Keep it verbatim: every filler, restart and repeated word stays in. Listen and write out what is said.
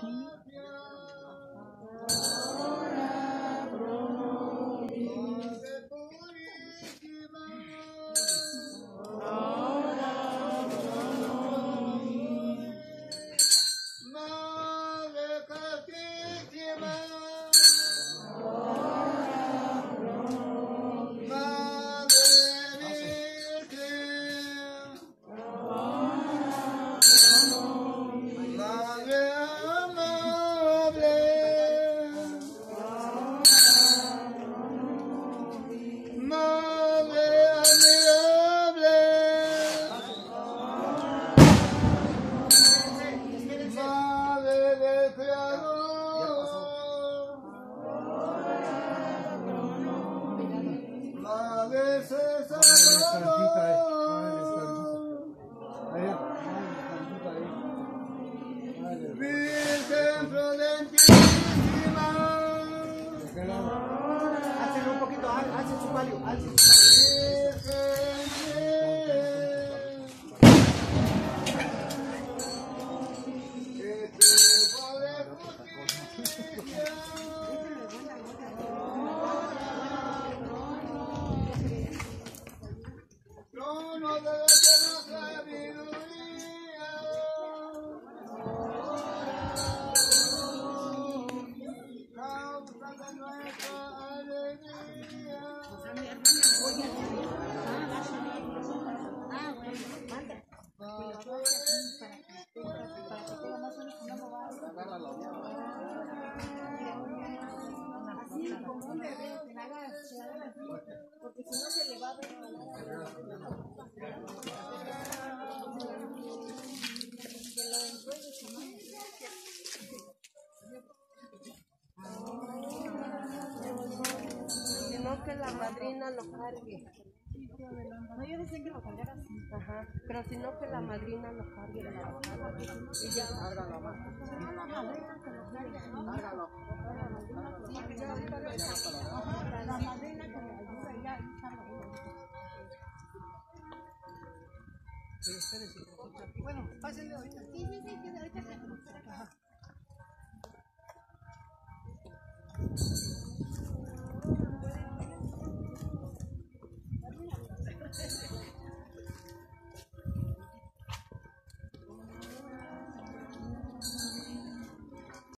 Virgen prudentísima. Hácelo un poquito, alce su palio, alce su trono de la sabiduría, causa de nuestra alegría. Así como un bebé, que la haga, porque si no se le va a ver. Sino que la madrina lo cargue. No, yo decía que lo cargaras. Ajá, pero sino que la madrina lo cargue. Y ya. Cárgalo más. No, la madrina que lo cargue. Cárgalo. La madrina que me ayuda y ya, ahí carga uno. Bueno, pásenle ahorita. Sí, sí, sí, ahorita.